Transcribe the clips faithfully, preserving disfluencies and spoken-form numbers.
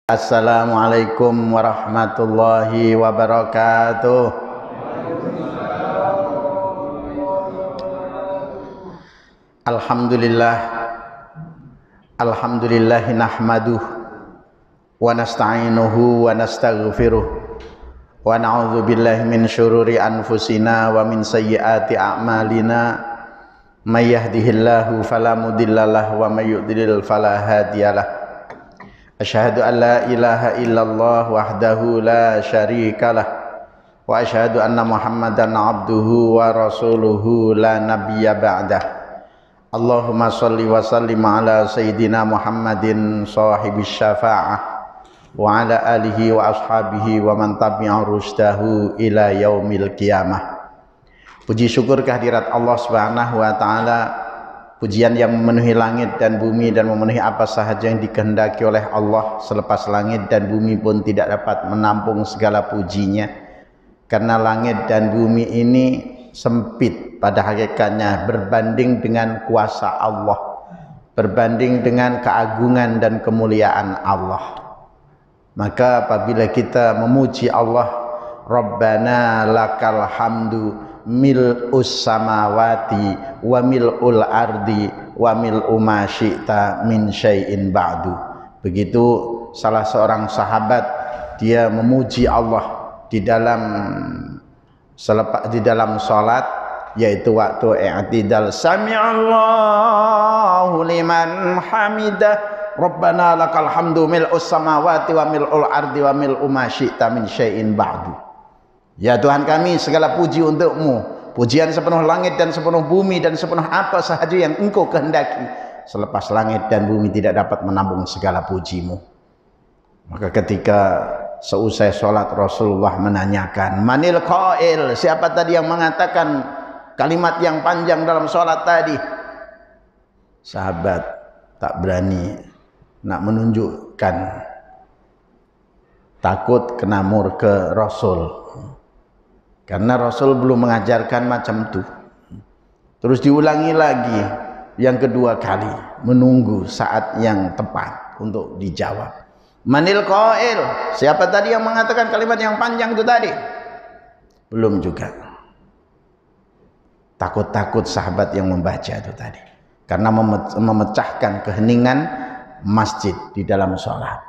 Assalamualaikum warahmatullahi wabarakatuh. Alhamdulillah Alhamdulillahi nahmaduh wa nasta'inuhu wa nastaghfiruh wa na'udzu billahi min syururi anfusina wa min sayyiati a'malina may yahdihillahu fala mudhillalah wa may yudlil fala hadiyalah. Asyhadu an la ilaha illallah wahdahu la syarikalah wa asyhadu anna Muhammadan abduhu wa rasuluhu la nabiyya ba'dah. Allahumma shalli wa sallim ala sayyidina Muhammadin sahibis syafa'ah wa ala alihi wa ashabihi wa man tabi'a rusdahu ila yaumil qiyamah. Puji syukur kehadirat Allah Subhanahu wa taala, pujian yang memenuhi langit dan bumi dan memenuhi apa sahaja yang dikehendaki oleh Allah. Selepas langit dan bumi pun tidak dapat menampung segala pujinya, karena langit dan bumi ini sempit pada hakikatnya berbanding dengan kuasa Allah, berbanding dengan keagungan dan kemuliaan Allah. Maka apabila kita memuji Allah, Rabbana lakal hamdu mil'us samawati wa mil'ul ardi wa mil'u ma syi'ta min syai'in ba'du. Begitu salah seorang sahabat, dia memuji Allah di dalam selepas di dalam salat, yaitu waktu i'tidal, sami'allahu liman hamidah Rabbana lakal hamdu mil'us samawati wa mil'ul ardi wa mil'u ma syi'ta min syai'in ba'du. Ya Tuhan kami, segala puji untukmu, pujian sepenuh langit dan sepenuh bumi dan sepenuh apa sahaja yang engkau kehendaki. Selepas langit dan bumi tidak dapat menampung segala pujimu. Maka ketika seusai sholat, Rasulullah menanyakan, manil qail, siapa tadi yang mengatakan kalimat yang panjang dalam sholat tadi? Sahabat tak berani nak menunjukkan, takut kena murka Rasul, karena Rasul belum mengajarkan macam itu. Terus diulangi lagi yang kedua kali, menunggu saat yang tepat untuk dijawab. Manil qail, siapa tadi yang mengatakan kalimat yang panjang itu tadi? Belum juga. Takut-takut sahabat yang membaca itu tadi, karena memecahkan keheningan masjid di dalam sholat.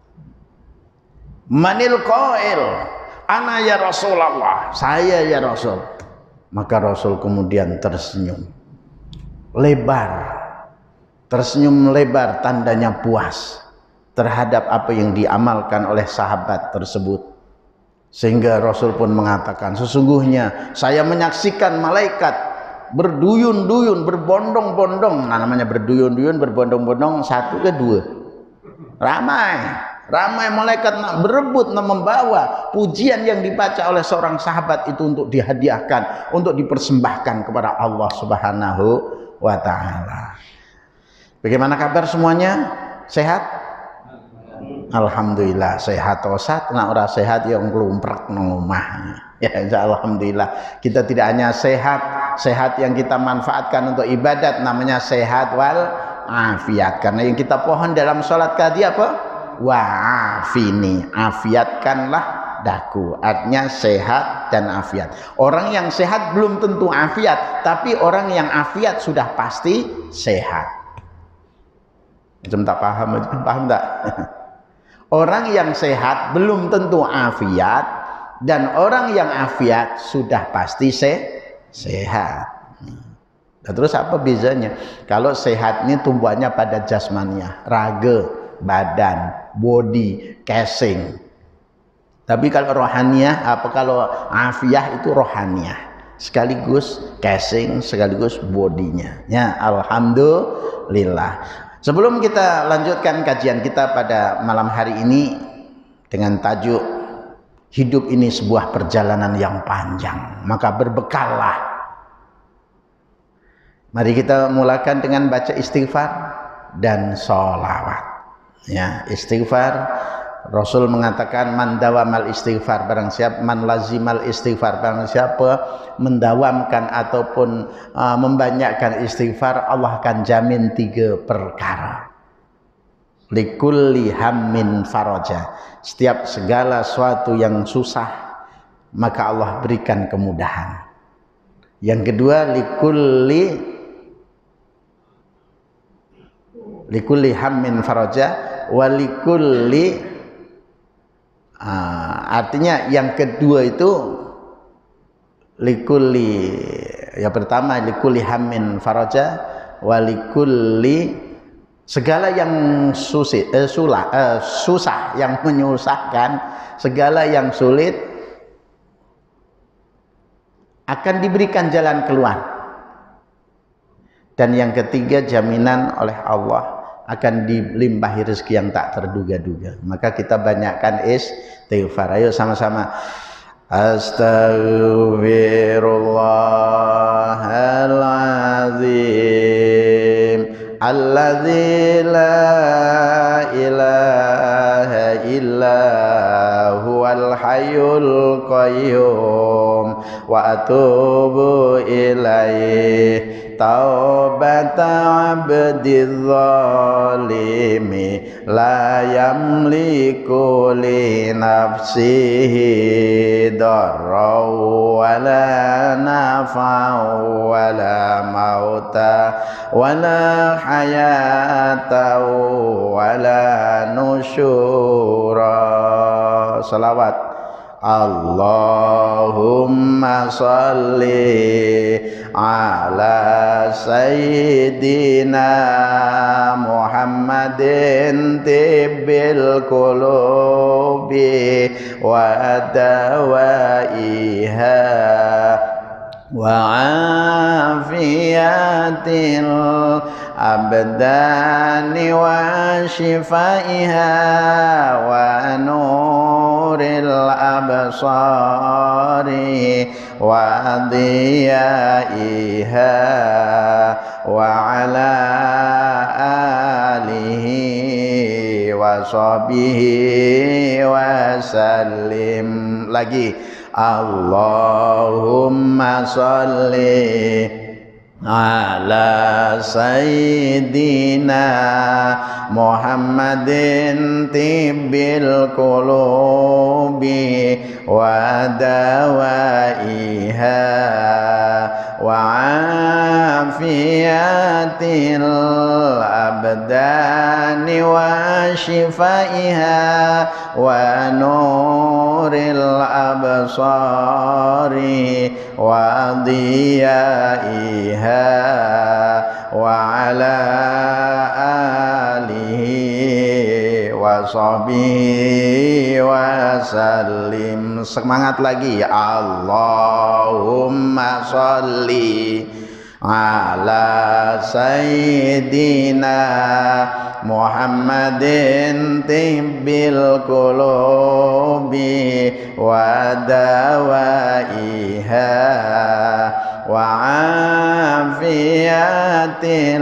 Manil qail, ana ya Rasulullah, saya ya Rasul. Maka Rasul kemudian tersenyum lebar, tersenyum lebar, tandanya puas terhadap apa yang diamalkan oleh sahabat tersebut. Sehingga Rasul pun mengatakan, sesungguhnya saya menyaksikan malaikat berduyun-duyun, berbondong-bondong. Nah, namanya berduyun-duyun, berbondong-bondong, satu ke dua, ramai ramai malaikat nak berebut, nak membawa pujian yang dibaca oleh seorang sahabat itu untuk dihadiahkan, untuk dipersembahkan kepada Allah Subhanahu wa taala. Bagaimana kabar semuanya? Sehat? Alhamdulillah sehat. Tosat nak ora sehat yang nglumprek nang omah. Ya, alhamdulillah kita tidak hanya sehat, sehat yang kita manfaatkan untuk ibadat, namanya sehat wal afiat. Karena yang kita pohon dalam sholat tadi apa? Wa'afini, afiatkanlah daku. Artinya sehat dan afiat. Orang yang sehat belum tentu afiat, tapi orang yang afiat sudah pasti sehat. Macam tak paham, paham tak? Orang yang sehat belum tentu afiat, dan orang yang afiat sudah pasti se sehat. Nah, terus apa bezanya? Kalau sehat ini tumbuhannya pada jasmaniah, raga, badan, body, casing. Tapi kalau rohaniah, apa kalau afiah itu rohaniah, sekaligus casing, sekaligus bodinya. Ya, alhamdulillah. Sebelum kita lanjutkan kajian kita pada malam hari ini dengan tajuk hidup ini sebuah perjalanan yang panjang, maka berbekallah. Mari kita mulakan dengan baca istighfar dan sholawat. Ya, istighfar, Rasul mengatakan man dawamal istighfar, barang siapa man lazimal istighfar, barang siapa mendawamkan ataupun uh, membanyakkan istighfar, Allah akan jamin tiga perkara. likulli hammin faraja. Setiap segala sesuatu yang susah maka Allah berikan kemudahan. Yang kedua, likulli likulli hammin faraja wa likulli, uh, artinya yang kedua itu likulli, yang pertama likulli hammin faraja wa likulli, segala yang susit, eh, sulah, eh, susah, yang menyusahkan, segala yang sulit akan diberikan jalan keluar. Dan yang ketiga, jaminan oleh Allah akan dilimpahi rezeki yang tak terduga-duga. Maka kita banyakkan istighfar. Ayo sama-sama. Astaghfirullahaladzim alladzi la ilaha illa huwal hayyul qayyum wa atubu ilaih taubata abdiz zalimi la yamliku li nafsihi darra wala nafa wala mauta wala hayata wala nusyura. Salawat. Allahumma salli ala sayyidina Muhammadin tibbil qulubi wa dawaiha wa afiyatil abdani wa shifaiha wa nuril absari wa diyaiha wa ala alihi wa sahbihi wa sallim. Lagi, Allahumma salli ala sayyidina Muhammadin tibbil qulubi wa dawaiha wa afiyatil abdani wa shifaiha wa nuril absari wa diyaiha wa ala alihi wa sahbihi wa sallim. Semangat lagi. Allahumma sholli ala sayyidina Muhammadin tibbil qulubi wa dawaiha wa afiyatil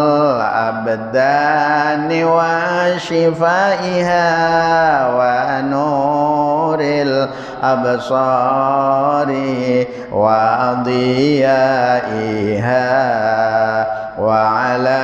abdani wa shifaiha wa nuril absari wa diyaiha wa ala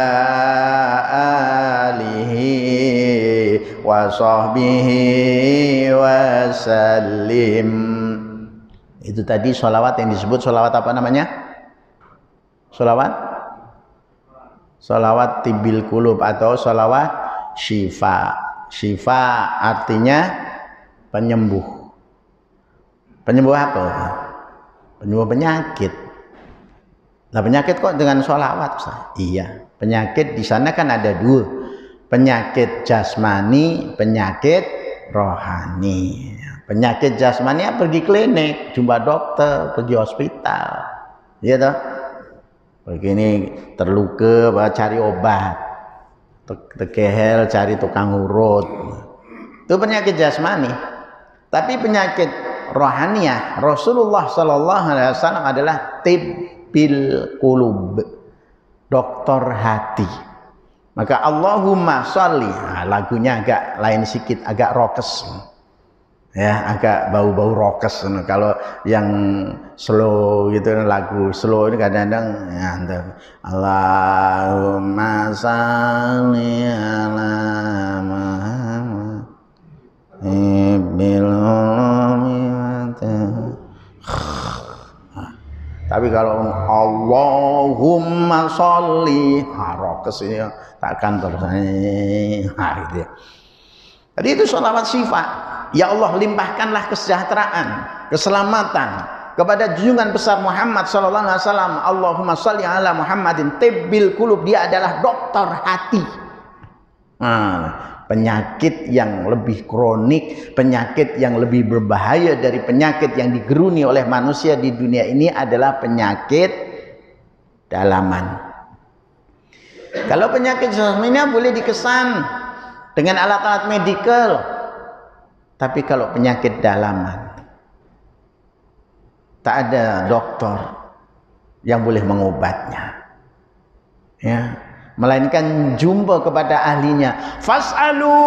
alihi wa sahbihi wa sallim. Itu tadi sholawat yang disebut sholawat apa namanya? Sholawat sholawat tibil kulub atau sholawat syifa. Syifa artinya penyembuh. Penyembuh apa? Penyembuh penyakit. Nah, penyakit kok dengan sholawat? Iya, penyakit di sana kan ada dua, penyakit jasmani, penyakit rohani. Penyakit jasmani ya pergi klinik, jumpa dokter, pergi hospital, ya toh. Begini terluka, cari obat, tekehel, cari tukang urut. Itu penyakit jasmani. Tapi penyakit rohaniah, Rasulullah Shallallahu Alaihi Wasallam adalah tibbil qulub, dokter hati. Maka Allahumma sholli, nah, lagunya agak lain sedikit, agak rockes. Ya, agak bau-bau rockes. Kalau yang slow gitu, lagu slow ini kadang-kadang ya, Allahumma sholli ala Bil Tapi kalau Allahumma sholli harokes ini takkan terus. Nah, gitu ya. Jadi itu sholawat sifat. Ya Allah, limpahkanlah kesejahteraan, keselamatan kepada junjungan besar Muhammad sallallahu alaihi wasallam. Allahumma sholli ala Muhammadin tibbil qulub. Dia adalah dokter hati. Nah, penyakit yang lebih kronik, penyakit yang lebih berbahaya dari penyakit yang digeruni oleh manusia di dunia ini adalah penyakit dalaman. Kalau penyakit jasmaninya boleh dikesan dengan alat-alat medikal, tapi kalau penyakit dalaman tak ada dokter yang boleh mengobatnya, ya, melainkan jumpa kepada ahlinya. Fas'alu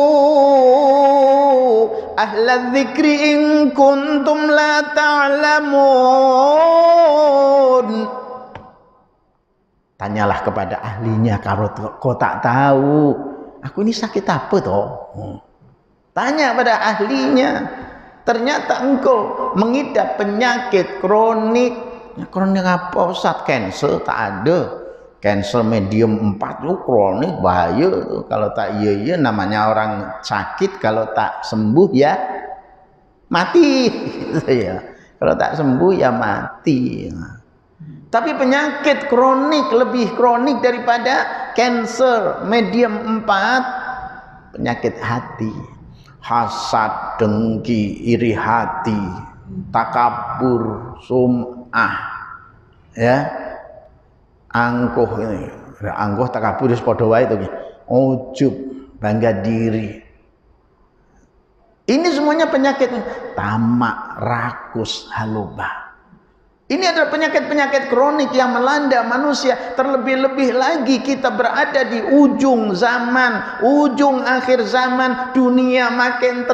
ahla dzikri in kuntum la ta'lamun. Tanyalah kepada ahlinya kalau kau tak tahu. Aku ini sakit apa toh? Tanya pada ahlinya. Ternyata engkau mengidap penyakit kronik. Kronik apa Ustaz? Cancer tak ada. Cancer medium empat itu kronik, bahaya tuh. Kalau tak iya-iya namanya orang sakit, kalau tak sembuh ya mati. Ya. Kalau tak sembuh ya mati. Tapi penyakit kronik lebih kronik daripada cancer medium empat, penyakit hati. Hasad, dengki, iri hati, takabur, sum'ah, ya. Angkuh ini, angkuh takabur wis padha wae to iki. Ujub, bangga diri. Ini semuanya penyakit tamak, rakus, halubah. Ini adalah penyakit-penyakit kronik yang melanda manusia. Terlebih-lebih lagi kita berada di ujung zaman, ujung akhir zaman. Dunia makin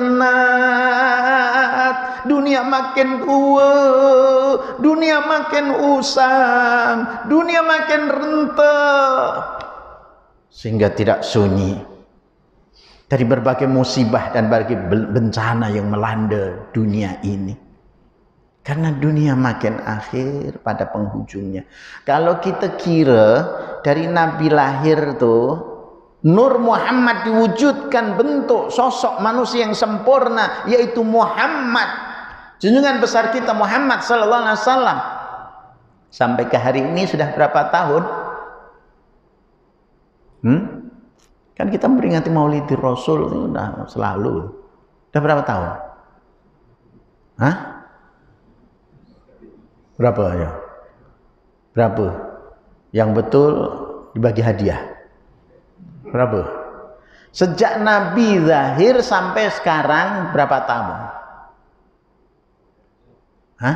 tenat, dunia makin tua, dunia makin usang, dunia makin rendah, sehingga tidak sunyi dari berbagai musibah dan berbagai bencana yang melanda dunia ini. Karena dunia makin akhir pada penghujungnya. Kalau kita kira dari Nabi lahir tuh, Nur Muhammad diwujudkan bentuk sosok manusia yang sempurna, yaitu Muhammad, junjungan besar kita Muhammad sallallahu alaihi wasallam. Sampai ke hari ini sudah berapa tahun? Hmm? Kan kita memperingati Maulid Rasul itu sudah selalu. Sudah berapa tahun? Hah? Berapa ya? Berapa? Yang betul dibagi hadiah. Berapa? Sejak Nabi lahir sampai sekarang berapa tahun? Hah?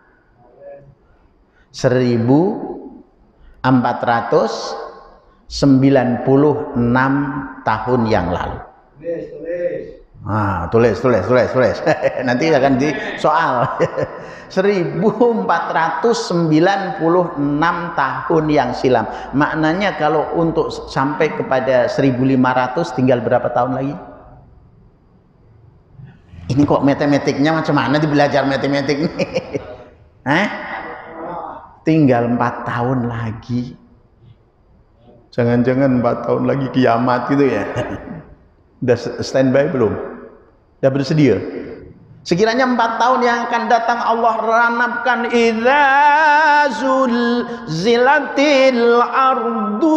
seribu empat ratus sembilan puluh enam tahun yang lalu. Ah, tulis, tulis, tulis, tulis. Nanti akan di soal. seribu empat ratus sembilan puluh enam tahun yang silam. Maknanya kalau untuk sampai kepada seribu lima ratus tinggal berapa tahun lagi? Ini kok matematiknya macam mana di belajar matematik nih? Hah? Tinggal empat tahun lagi. Jangan-jangan empat tahun lagi kiamat gitu ya. Udah standby belum? Udah bersedia? Sekiranya empat tahun yang akan datang Allah ranapkan idza zulzilatil ardu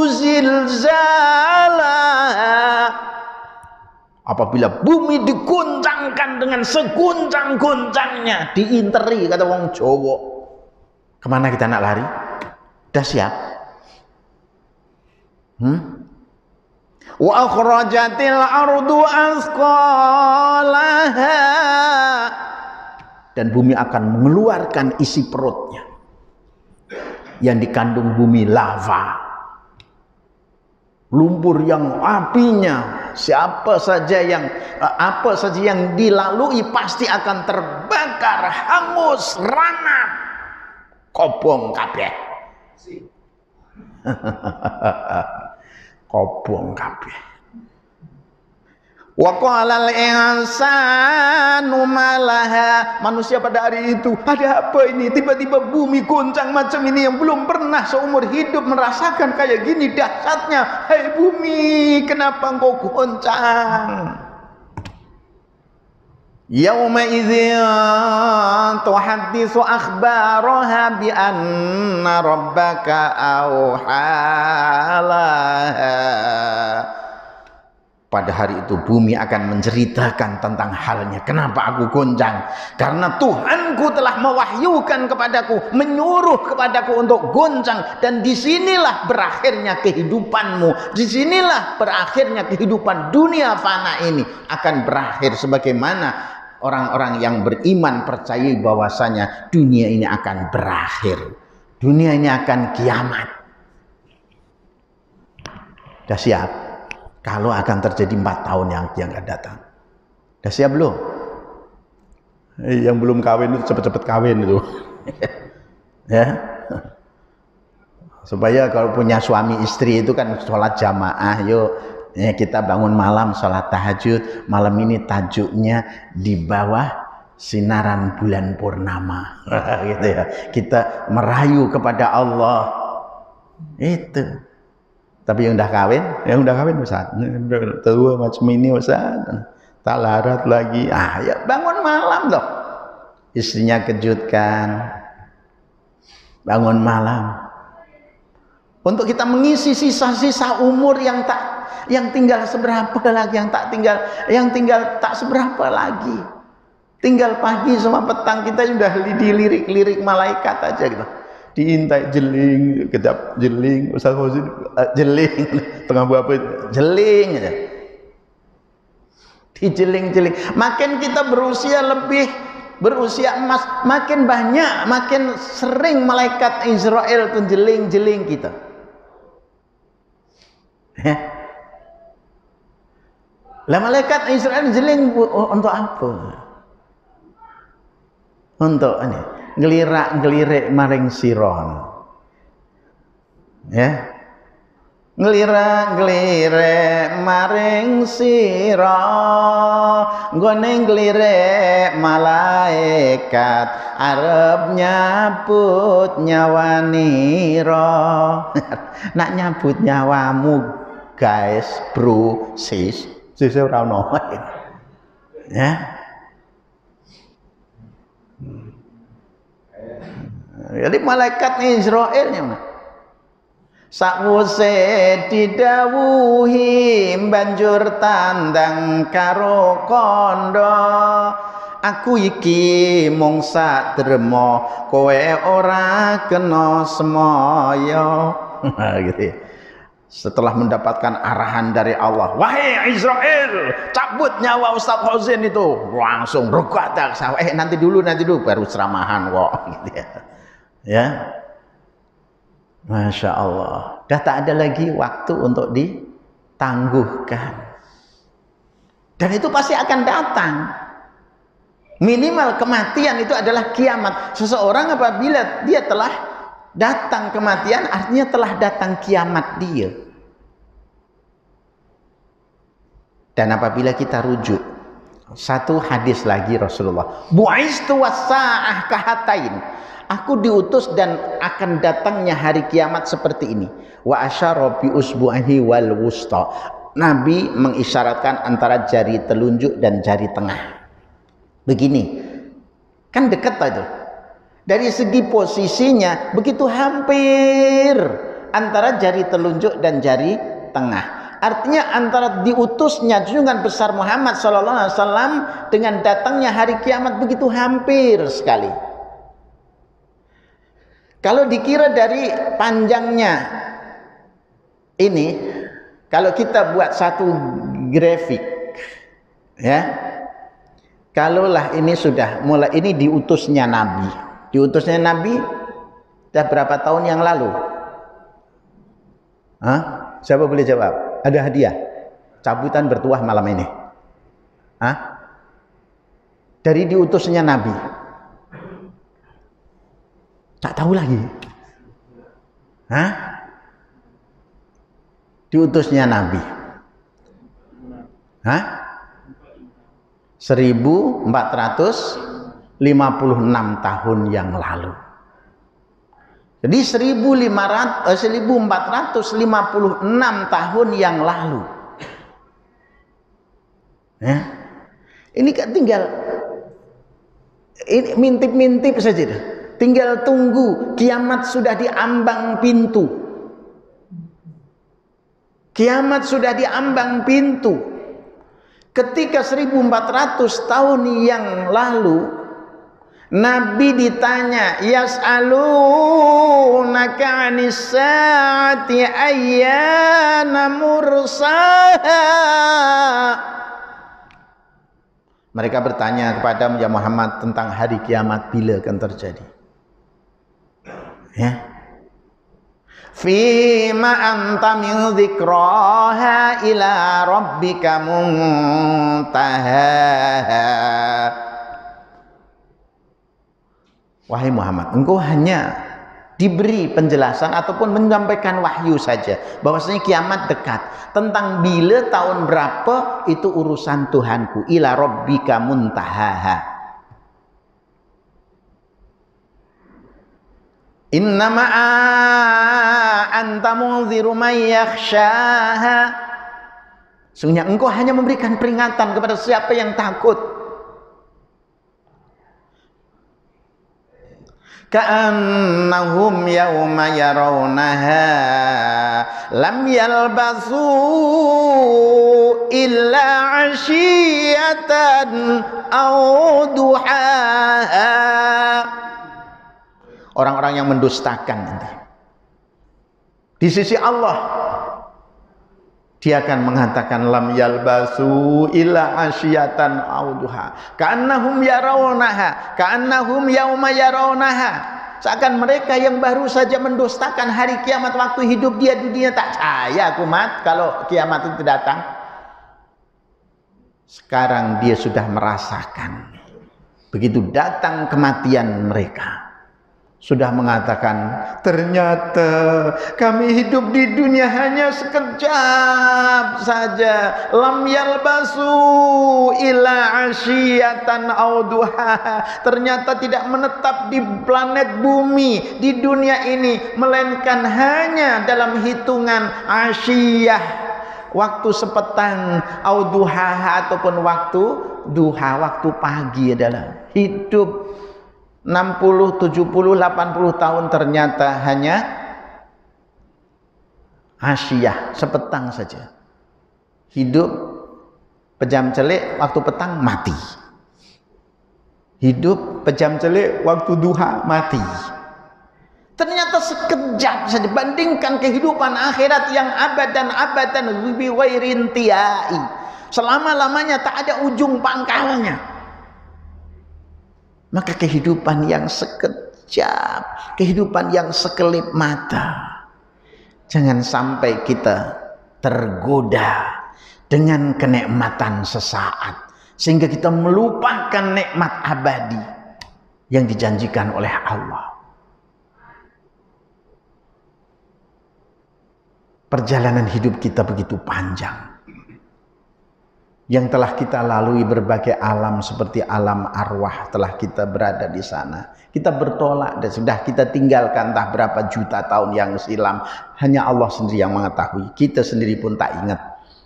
zilzalaha. Apabila bumi diguncangkan dengan seguncang-guncangnya, diinteri kata wong Jawa. Kemana kita nak lari? Udah siap? Hmm? Wa akhrajatil ardu asqalaha, dan bumi akan mengeluarkan isi perutnya. Yang dikandung bumi lava, lumpur yang apinya siapa saja yang apa saja yang dilalui pasti akan terbakar, hangus, ranap, kobong kabeh. Kobong kabeh. Wa qalal insanu malaha. Manusia pada hari itu, ada apa ini? Tiba-tiba bumi goncang macam ini yang belum pernah seumur hidup merasakan kayak gini dahsyatnya. Hai bumi, kenapa engkau goncang? Yauma idzin tuhaddisu akhbaraha bi anna rabbaka auhalaha. Pada hari itu bumi akan menceritakan tentang halnya. Kenapa aku goncang? Karena Tuhanku telah mewahyukan kepadaku, menyuruh kepadaku untuk goncang. Dan disinilah berakhirnya kehidupanmu. Disinilah berakhirnya kehidupan dunia fana ini akan berakhir. Sebagaimana orang-orang yang beriman percaya bahwasanya dunia ini akan berakhir. Dunia ini akan kiamat. Sudah siap? Kalau akan terjadi empat tahun yang yang akan datang. Udah siap belum? Eh, yang belum kawin itu cepet-cepet kawin itu. Ya. Supaya kalau punya suami istri itu kan sholat jamaah, yuk ya, kita bangun malam sholat tahajud. Malam ini tajuknya di bawah sinaran bulan purnama. Gitu ya. Kita merayu kepada Allah. Itu. Tapi yang udah kawin, yang udah kawin Ustaz, tua macam ini Ustaz, tak larat lagi, ah ya bangun malam dong, istrinya kejutkan, bangun malam, untuk kita mengisi sisa-sisa umur yang tak, yang tinggal seberapa lagi, yang tak tinggal, yang tinggal tak seberapa lagi, tinggal pagi sama petang kita sudah dilirik-lirik malaikat aja gitu. Diintai jeling, kedap jeling, Ustaz Fauzi uh, jeling, tengah buat apa? Jeling aja. Dijeling-jeling. Makin kita berusia lebih, berusia emas, makin banyak, makin sering malaikat Israel tuh jeling-jeling kita. Ya. Lah malaikat Israel jeling untuk apa? Untuk ini. Ngelirak-ngelirik maring siron, ya, ngelirak-ngelirik maring siron, gone ngelirik malaikat arep nyabut nyawaniro. Nak nyabut nyawamu guys, bro, sis, sis ora ono. Ya. Jadi malaikat Israel sakwuse didhawuhi banjur tandang karo kondo, aku iki mung sadrema kowe ora kena semaya. Gitu ya. Setelah mendapatkan arahan dari Allah, wahai Israel, cabut nyawa Ustaz Fauzin itu, langsung rogadak sawah. Eh nanti dulu nanti dulu baru ceramahan kok. Gitu ya. Ya, Masya Allah, dah tak ada lagi waktu untuk ditangguhkan, dan itu pasti akan datang. Minimal kematian itu adalah kiamat. Seseorang apabila dia telah datang kematian, artinya telah datang kiamat dia. Dan apabila kita rujuk satu hadis lagi Rasulullah, bu'istu was-sa'ah kahatain, aku diutus dan akan datangnya hari kiamat seperti ini. Wa asyara bi usbu'ihi wal wusta. Nabi mengisyaratkan antara jari telunjuk dan jari tengah. Begini, kan dekat itu. Dari segi posisinya begitu hampir antara jari telunjuk dan jari tengah. Artinya antara diutusnya junjungan besar Muhammad sallallahu alaihi wasallam dengan datangnya hari kiamat begitu hampir sekali. Kalau dikira dari panjangnya ini, kalau kita buat satu grafik, ya, kalaulah ini sudah mulai, ini diutusnya Nabi, diutusnya Nabi, sudah berapa tahun yang lalu? Hah? Siapa boleh jawab? Ada hadiah, cabutan bertuah malam ini. Hah? Dari diutusnya Nabi. Tak tahu lagi. Hah? Diutusnya Nabi. Hah? seribu empat ratus lima puluh enam tahun yang lalu. Jadi seribu empat ratus lima puluh enam tahun yang lalu. Ya. Ini kan tinggal ini mintip-mintip saja. Tinggal tunggu kiamat sudah diambang pintu. Kiamat sudah diambang pintu. Ketika seribu empat ratus tahun yang lalu Nabi ditanya, yas'alunaka 'anis sa'ati ayyana mursaha. Mereka bertanya kepada Muhammad tentang hari kiamat bila akan terjadi. Ya. Fima anta min dzikraha ila rabbika muntaha. Wahai Muhammad, engkau hanya diberi penjelasan ataupun menyampaikan wahyu saja bahwasanya kiamat dekat. Tentang bila, tahun berapa, itu urusan Tuhanku. Ila rabbika muntaha. Innama anta munziru may yakhshaha. Sungguhnya engkau hanya memberikan peringatan kepada siapa yang takut. Ka'annahum yawma yarawnaha lam yalbasu illa 'ashiyatan aw duhaha. Orang-orang yang mendustakan nanti di sisi Allah, dia akan mengatakan lam yalbasu illa asyiyatan aw duha ka'annahum yarawnaha ka'annahum yauma yarawnaha. Seakan mereka yang baru saja mendustakan hari kiamat waktu hidup dia di dunia, tak percaya aku mat kalau kiamat itu datang. Sekarang dia sudah merasakan begitu datang kematian mereka, sudah mengatakan, ternyata kami hidup di dunia hanya sekejap saja. Lam yalbasu illa asyiyatan aw duhaha. Ternyata tidak menetap di planet bumi, di dunia ini, melainkan hanya dalam hitungan asyiyah, waktu sepetang, aw duhaha, ataupun waktu duha, waktu pagi adalah hidup enam puluh, tujuh puluh, delapan puluh tahun, ternyata hanya asyiyah, sepetang saja. Hidup pejam celik, waktu petang mati. Hidup pejam celik, waktu duha mati. Ternyata sekejap saja. Bandingkan kehidupan akhirat yang abad dan abadan bi ghairi intihai. Selama-lamanya tak ada ujung pangkalnya. Maka kehidupan yang sekejap, kehidupan yang sekelip mata, jangan sampai kita tergoda dengan kenikmatan sesaat sehingga kita melupakan nikmat abadi yang dijanjikan oleh Allah. Perjalanan hidup kita begitu panjang, yang telah kita lalui berbagai alam seperti alam arwah, telah kita berada di sana. Kita bertolak dan sudah kita tinggalkan entah berapa juta tahun yang silam. Hanya Allah sendiri yang mengetahui. Kita sendiri pun tak ingat.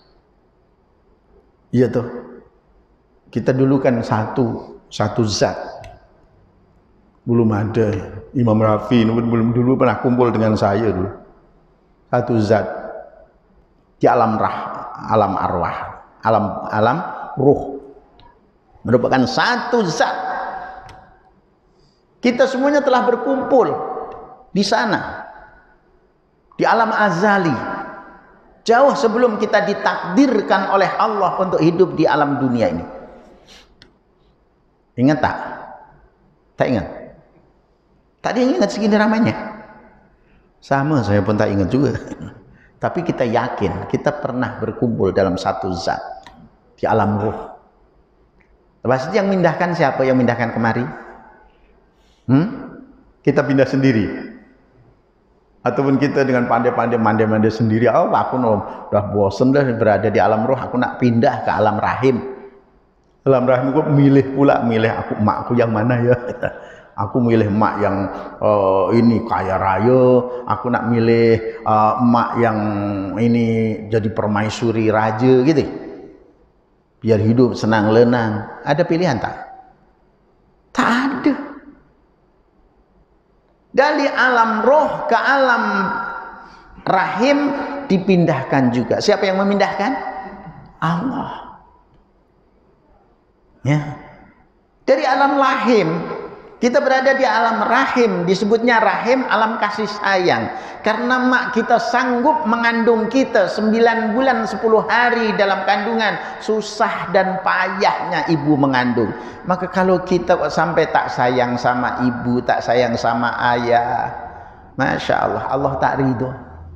Iya tuh. Kita dulu kan satu satu zat. Belum ada Imam Rafi, belum dulu pernah kumpul dengan saya dulu. Satu zat di alam rah, alam arwah. Alam alam ruh merupakan satu zat. Kita semuanya telah berkumpul di sana, di alam azali, jauh sebelum kita ditakdirkan oleh Allah untuk hidup di alam dunia ini. Ingat tak? Tak ingat? Tadi ingat segini ramainya? Sama, saya pun tak ingat juga. Tapi kita yakin kita pernah berkumpul dalam satu zat di alam ruh. Pasti yang mindahkan siapa? Yang mindahkan kemari? Hmm? Kita pindah sendiri? Ataupun kita dengan pandai-pandai mandi-mandi sendiri? Oh, aku no, udah bosen dah berada di alam ruh, aku nak pindah ke alam rahim. Dalam rahimku milih pula, milih aku emakku yang mana ya. Aku milih emak yang uh, ini kaya raya, aku nak milih uh, emak yang ini jadi permaisuri raja gitu. Biar hidup senang lenang. Ada pilihan tak? Tak ada. Dari alam roh ke alam rahim dipindahkan juga. Siapa yang memindahkan? Allah. Ya. Dari alam rahim kita berada di alam rahim, disebutnya rahim alam kasih sayang. Karena mak kita sanggup mengandung kita sembilan bulan sepuluh hari dalam kandungan, susah dan payahnya ibu mengandung. Maka kalau kita sampai tak sayang sama ibu, tak sayang sama ayah, Masya Allah, Allah tak ridho.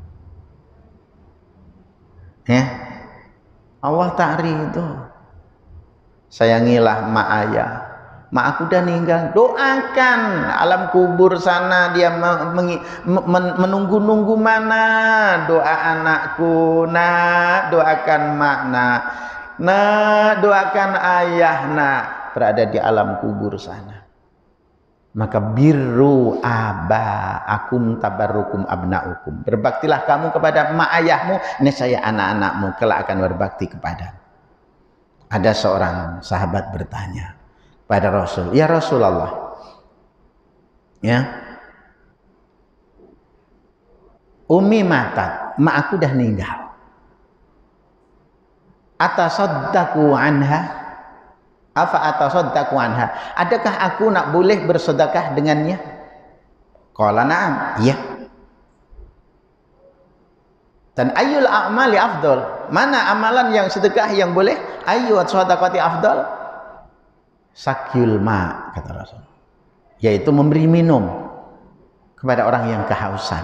Ya, Allah tak ridho. Sayangilah mak ayah. Mak aku udah meninggal, doakan alam kubur sana dia menunggu-nunggu mana doa anakku. Nak, doakan mak nak. Nak, doakan ayah nak, berada di alam kubur sana. Maka birru aba akum tabarrukum abnaukum, berbaktilah kamu kepada mak ayahmu, nescaya anak-anakmu kelak akan berbakti kepada. Ada seorang sahabat bertanya pada Rasul, ya Rasulullah, ya, Umi matat, mak aku dah meninggal, atasaddaqu anha, apa atasaddaqu anha, adakah aku nak boleh bersedekah dengannya? Qala na'am, iya. Dan ayyul a'mali afdal, mana amalan yang sedekah yang boleh? Ayyut shadaqati afdal, sakyul ma, kata Rasul, yaitu memberi minum kepada orang yang kehausan.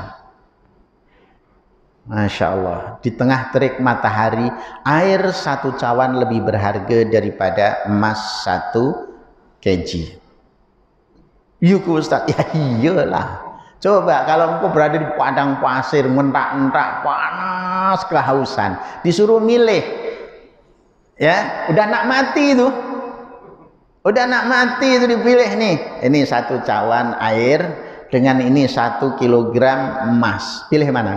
Masya Allah, di tengah terik matahari, air satu cawan lebih berharga daripada emas satu kg. Yuku Ustaz, ya iyalah. Coba kalau engkau berada di padang pasir, mentak-mentak, panas, kehausan, disuruh milih, ya, udah nak mati itu, udah nak mati itu dipilih nih, ini satu cawan air dengan ini satu kilogram emas, pilih mana?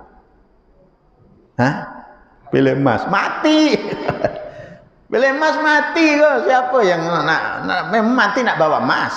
Hah? Pilih emas, mati. Pilih emas mati kok. Siapa yang nak, nak mati nak bawa emas?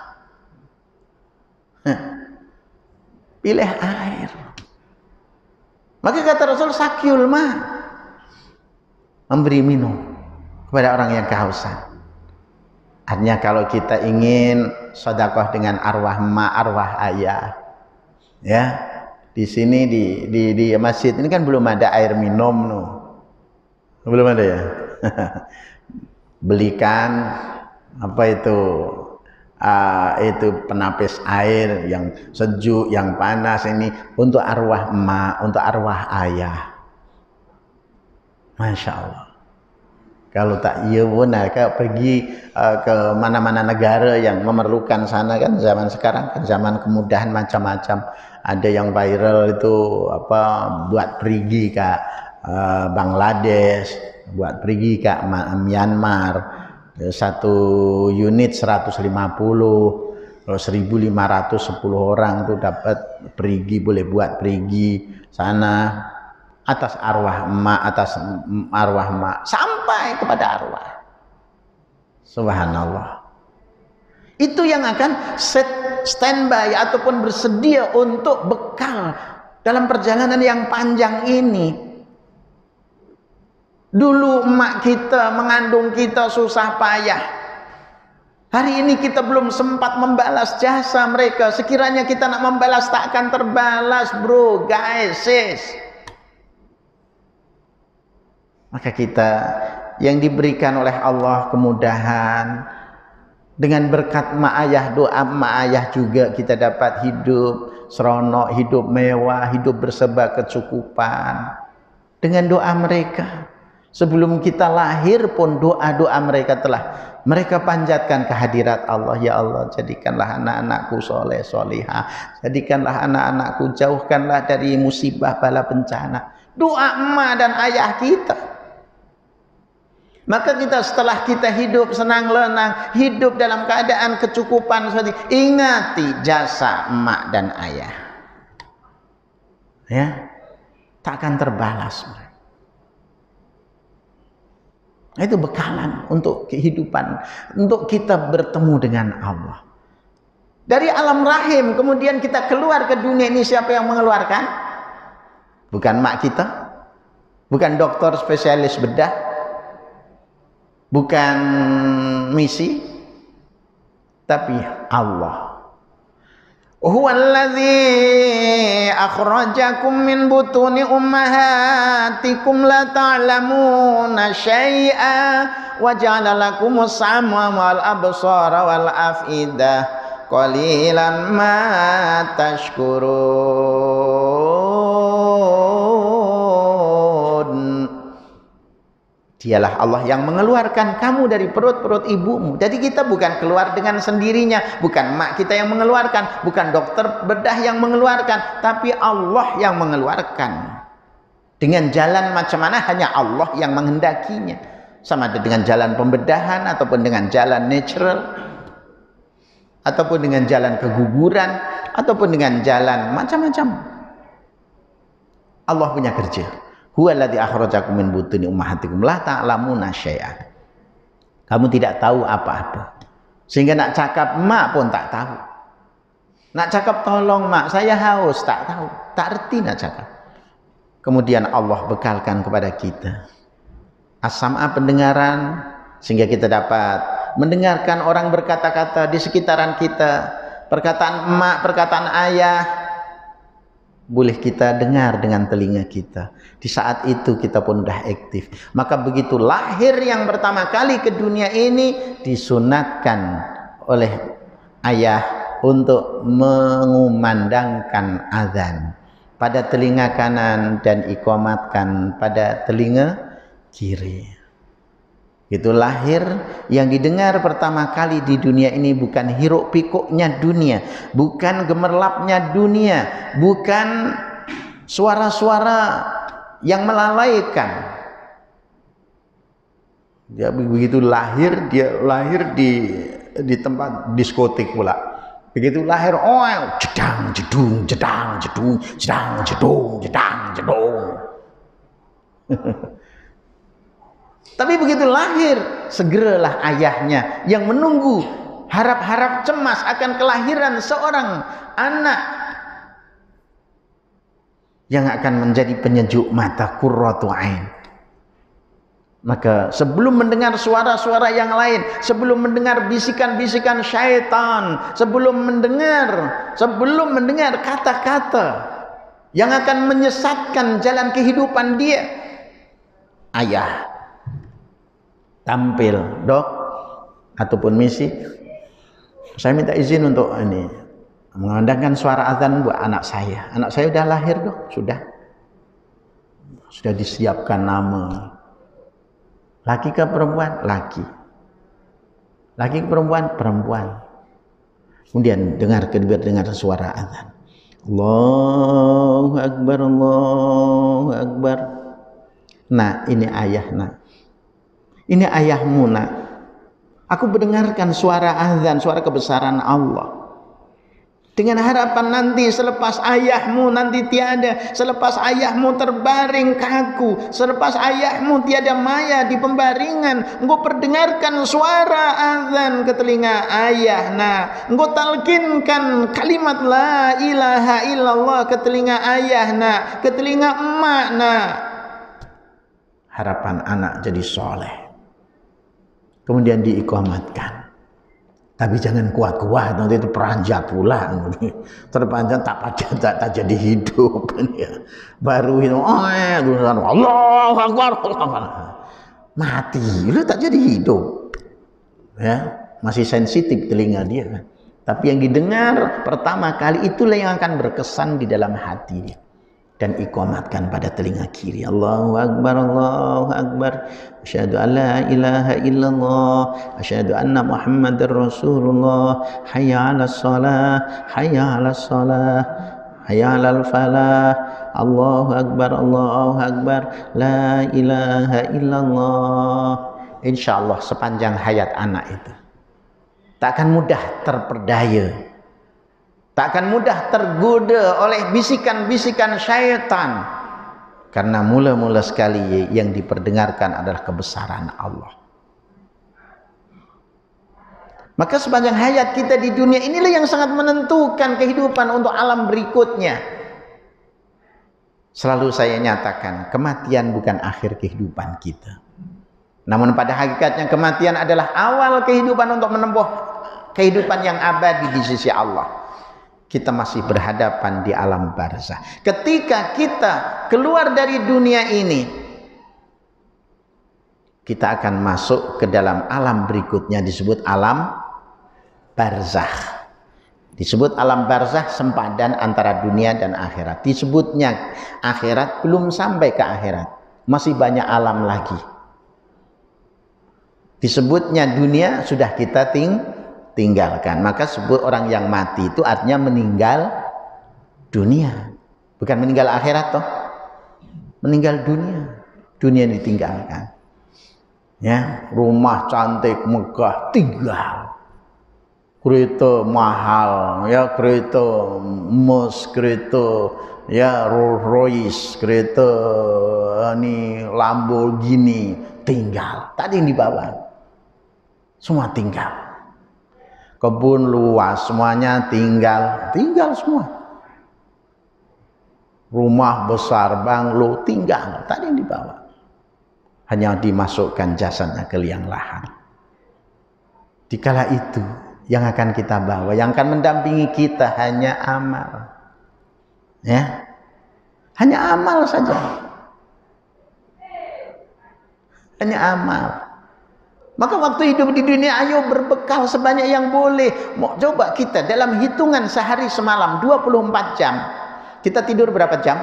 Pilih air. Maka kata Rasul, sakyul ma, memberi minum kepada orang yang kehausan. Artinya kalau kita ingin sedekah dengan arwah ma, arwah ayah, ya, di sini di, di di masjid ini kan belum ada air minum, no. Belum ada ya. Belikan apa itu? Uh, itu penapis air yang sejuk, yang panas ini untuk arwah emak, untuk arwah ayah. Masya Allah. Kalau tak iya pun, kalau pergi uh, ke mana-mana negara yang memerlukan sana kan, zaman sekarang kan zaman kemudahan macam-macam. Ada yang viral itu apa, buat pergi ke uh, Bangladesh, buat pergi ke Myanmar. Satu unit seratus lima puluh, kalau seribu lima ratus sepuluh orang tuh dapat perigi, boleh buat perigi sana atas arwah emak, atas arwah emak sampai kepada arwah. Subhanallah. Itu yang akan set standby ataupun bersedia untuk bekal dalam perjalanan yang panjang ini. Dulu emak kita mengandung kita susah payah. Hari ini kita belum sempat membalas jasa mereka. Sekiranya kita nak membalas tak akan terbalas, bro, guys, sis. Maka kita yang diberikan oleh Allah kemudahan, dengan berkat emak ayah, doa emak ayah juga kita dapat hidup seronok, hidup mewah, hidup berserba kecukupan. Dengan doa mereka. Sebelum kita lahir pun doa-doa mereka telah mereka panjatkan kehadirat Allah. Ya Allah, jadikanlah anak-anakku soleh solihah, jadikanlah anak-anakku, jauhkanlah dari musibah bala bencana. Doa emak dan ayah kita. Maka kita setelah kita hidup senang lenang, hidup dalam keadaan kecukupan seperti, ingati jasa emak dan ayah. Ya, tak akan terbalas. Itu bekalan untuk kehidupan, untuk kita bertemu dengan Allah. Dari alam rahim kemudian kita keluar ke dunia ini, siapa yang mengeluarkan? Bukan mak kita, bukan dokter spesialis bedah, bukan misi, tapi Allah. Huwallazi akhrajakum min butuni ummahatikum la ta'lamuna syai'a wa ja'ala lakumus sam'a wal absara wal af'idah qalilan ma tashkurun. Dialah Allah yang mengeluarkan kamu dari perut-perut ibumu. Jadi kita bukan keluar dengan sendirinya, bukan mak kita yang mengeluarkan, bukan dokter bedah yang mengeluarkan, tapi Allah yang mengeluarkan. Dengan jalan macam mana hanya Allah yang menghendakinya. Sama ada dengan jalan pembedahan, ataupun dengan jalan natural, ataupun dengan jalan keguguran, ataupun dengan jalan macam-macam. Allah punya kerja. Huwallazi akhrajakum min butuni ummahatikum la ta'lamuna syai'an. Kamu tidak tahu apa-apa. Sehingga nak cakap mak pun tak tahu. Nak cakap tolong mak, saya haus, tak tahu. Tak erti nak cakap. Kemudian Allah bekalkan kepada kita as-sam'a, pendengaran, sehingga kita dapat mendengarkan orang berkata-kata di sekitaran kita. Perkataan emak, perkataan ayah, boleh kita dengar dengan telinga kita. Di saat itu kita pun sudah aktif. Maka begitu lahir yang pertama kali ke dunia ini, disunatkan oleh ayah untuk mengumandangkan azan pada telinga kanan dan iqamatkan pada telinga kiri. Itu lahir, yang didengar pertama kali di dunia ini bukan hiruk pikuknya dunia, bukan gemerlapnya dunia, bukan suara-suara yang melalaikan. Dia begitu lahir, dia lahir di di tempat diskotik pula. Begitu lahir, oh, jedang jedung, jedang jedung, jedang jedung, jedang jedung. Tapi begitu lahir, segeralah ayahnya yang menunggu, harap-harap cemas akan kelahiran seorang anak yang akan menjadi penyejuk mata, qurratu ain. Maka sebelum mendengar suara-suara yang lain, sebelum mendengar bisikan-bisikan syaitan, sebelum mendengar, sebelum mendengar kata-kata yang akan menyesatkan jalan kehidupan dia, ayah tampil, dok ataupun misi, saya minta izin untuk ini mengandangkan suara azan buat anak saya. Anak saya sudah lahir, dok, sudah sudah disiapkan nama. Laki ke perempuan? Laki. Laki ke perempuan? Perempuan. Kemudian dengar kedua dengar suara azan. Allahu Akbar, Allahu Akbar. Nah, ini ayah, nak. Ini ayahmu, nak. Aku mendengarkan suara azan, suara kebesaran Allah. Dengan harapan nanti selepas ayahmu nanti tiada, selepas ayahmu terbaring kaku, selepas ayahmu tiada maya di pembaringan, engkau perdengarkan suara azan ke telinga ayah, nak. Engkau talkinkan kalimat la ilaha illallah ke telinga ayah, nak, ke telinga emak, nak. Harapan anak jadi soleh. Kemudian diiqamatkan. Tapi jangan kuat-kuat, nanti itu peranjat pula. Terpanjang tak tak, tak, tak jadi hidup. Baru itu, oh, Allahu Akbar, mati, itu tak jadi hidup. Ya, masih sensitif telinga dia. Tapi yang didengar pertama kali itulah yang akan berkesan di dalam hati dia. Dan iqamatkan pada telinga kiri. Allahu Akbar, Allahu Akbar. Asyhadu an la ilaha illallah, asyhadu anna Muhammadar Rasulullah. Hayya 'alas shalah, hayya 'alas shalah, hayya 'alal falah. Allahu Akbar, Allahu Akbar. La ilaha illallah. insya Allah sepanjang hayat anak itu tak akan mudah terperdaya, tak akan mudah tergoda oleh bisikan-bisikan syaitan, karena mula-mula sekali yang diperdengarkan adalah kebesaran Allah. Maka sepanjang hayat kita di dunia inilah yang sangat menentukan kehidupan untuk alam berikutnya. Selalu saya nyatakan, kematian bukan akhir kehidupan kita. Namun pada hakikatnya kematian adalah awal kehidupan untuk menempuh kehidupan yang abadi di sisi Allah. Kita masih berhadapan di alam barzah. Ketika kita keluar dari dunia ini, kita akan masuk ke dalam alam berikutnya, disebut alam barzah. Disebut alam barzah sempadan antara dunia dan akhirat. Disebutnya akhirat, belum sampai ke akhirat, masih banyak alam lagi. Disebutnya dunia, sudah kita ting tinggalkan. Maka sebut orang yang mati itu artinya meninggal dunia, bukan meninggal akhirat toh, meninggal dunia. Dunia ditinggalkan. Ya, rumah cantik megah tinggal, kereta mahal, ya kereta Mercedes, kereta ya Rolls Royce, kereta ini Lamborghini tinggal. Tadi yang dibawa semua tinggal. Kebun luas semuanya tinggal, tinggal semua. Rumah besar, banglo tinggal. Tadi yang dibawa. Hanya dimasukkan jasadnya ke liang lahat. Dikala itu yang akan kita bawa, yang akan mendampingi kita hanya amal. Ya. Hanya amal saja. Hanya amal. Maka waktu hidup di dunia, ayo berbekal sebanyak yang boleh. Mau coba kita dalam hitungan sehari semalam dua puluh empat jam. Kita tidur berapa jam?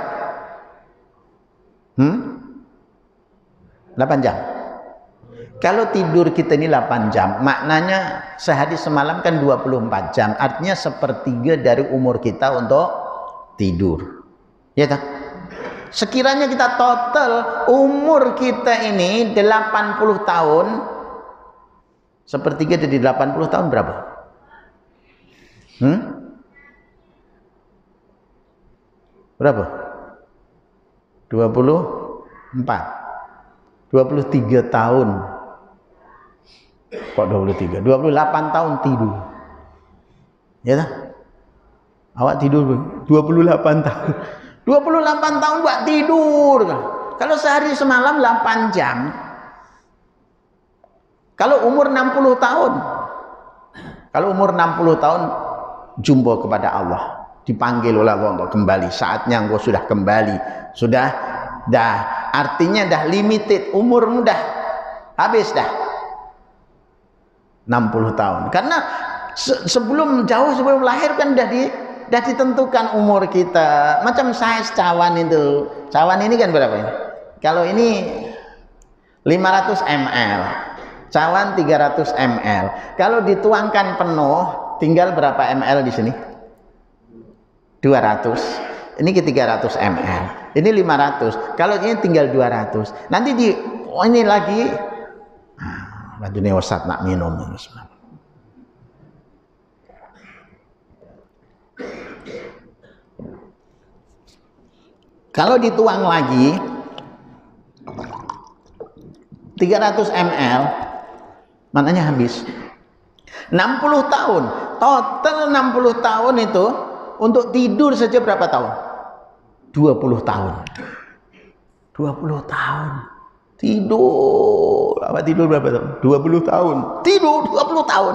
Hmm? delapan jam. Kalau tidur kita ini delapan jam, maknanya sehari semalam kan dua puluh empat jam. Artinya sepertiga dari umur kita untuk tidur. Ya tak? Sekiranya kita total umur kita ini delapan puluh tahun, sepertiga dari delapan puluh tahun berapa? Hmm? Berapa? dua puluh empat. dua puluh tiga tahun. Kok dua puluh tiga? dua puluh delapan tahun tidur. Ya tak? Awak tidur dua puluh delapan tahun. dua puluh delapan tahun buat tidur. Kalau sehari semalam delapan jam. Kalau umur enam puluh tahun. Kalau umur enam puluh tahun jumpa kepada Allah. Dipanggil oleh Allah untuk kembali. Saatnya engkau sudah kembali. Sudah dah, artinya dah limited, umurmu dah habis dah enam puluh tahun. Karena se sebelum jauh sebelum lahir kan dah di dah ditentukan umur kita. Macam size cawan itu. Cawan ini kan berapa ini? Kalau ini lima ratus mililiter, cawan tiga ratus mililiter. Kalau dituangkan penuh, tinggal berapa ml di sini? dua ratus. Ini ke tiga ratus mililiter. Ini lima ratus. Kalau ini tinggal dua ratus. Nanti di oh ini lagi. Nah, bajunya Ustaz nak minum. Kalau dituang lagi tiga ratus mililiter, maknanya habis. enam puluh tahun. Total enam puluh tahun itu untuk tidur saja berapa tahun? dua puluh tahun. dua puluh tahun. Tidur. Apa tidur berapa tahun? dua puluh tahun. Tidur dua puluh tahun.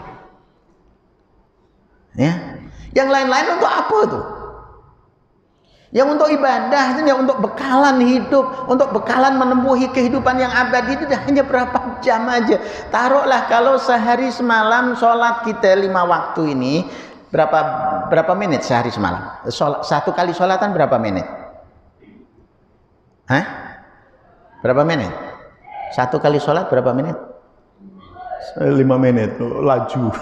Ya. Yang lain-lain untuk apa tuh? Yang untuk ibadah, yang untuk bekalan hidup, untuk bekalan menempuhi kehidupan yang abadi itu hanya berapa jam aja. Taruhlah kalau sehari semalam sholat kita lima waktu ini, berapa berapa menit sehari semalam? Sholat, satu kali sholatan berapa menit? Hah? Berapa menit? Satu kali sholat berapa menit? Lima menit, laju.